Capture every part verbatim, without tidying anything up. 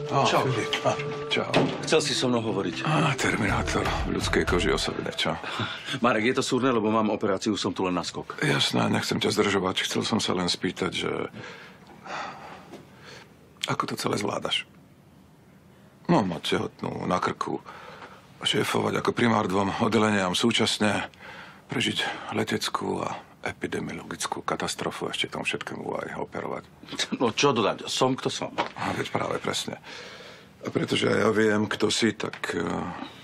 Oh, Čau. Filip. Ah, čau. Chcel si so mnou hovoriť. Ah, Terminátor. V ľudskej koži osobne, čo? Marek, je to súrne, lebo mám operáciu, som tu len na skok. Jasné, nechcem ťa zdržovať. Chcel som sa len spýtať, že... Ako to celé zvládaš? No, mať tehotnú na krku, šéfovať ako primár dvom oddeleniam súčasne, prežiť leteckú a epidemiologickú katastrofu, ešte tomu všetkému aj operovať. No, čo dodať? Som, kto som. A veď práve, presne. A pretože ja viem, kto si, tak... Uh,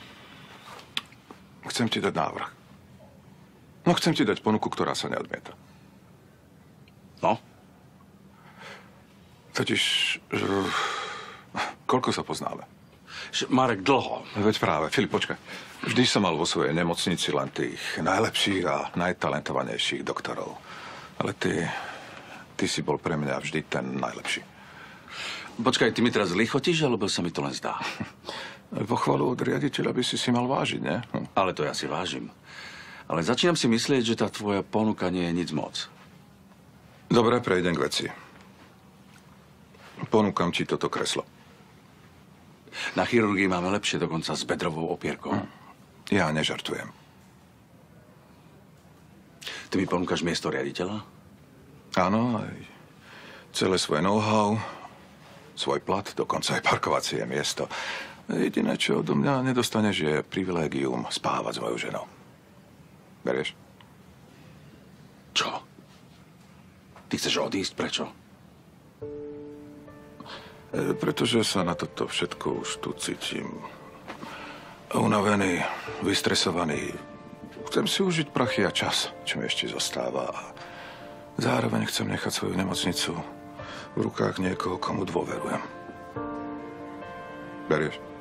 chcem ti dať návrh. No, chcem ti dať ponuku, ktorá sa neodmieta. No? Totiž... Uh, koľko sa poznáme? Marek, dlho. Veď práve, Filip, počkaj. Vždy som mal vo svojej nemocnici len tých najlepších a najtalentovanejších doktorov. Ale ty... Ty si bol pre mňa vždy ten najlepší. Počkaj, ty mi teraz lichotíš, alebo sa mi to len zdá? Pochvalu od riaditeľa by si si mal vážiť, ne? Hm. Ale to ja si vážim. Ale začínam si myslieť, že tá tvoja ponuka nie je nic moc. Dobre, prejdem k veci. Ponúkam ti toto kreslo. Na chirurgii máme lepšie, dokonca s bedrovou opierkou. Hm. Ja nežartujem. Ty mi ponúkaš miesto riaditeľa? Áno, aj celé svoje know-how, svoj plat, dokonca aj parkovacie miesto. Jediné, čo odo mňa nedostaneš, je privilégium spávať s mojou ženou. Berieš? Čo? Ty chceš odísť? Prečo? E, pretože sa na toto všetko už tu cítim unavený, vystresovaný. Chcem si užiť prachy a čas, čo mi ešte zostáva. Zároveň chcem nechať svoju nemocnicu v rukách niekoho, komu dôverujem. Berieš?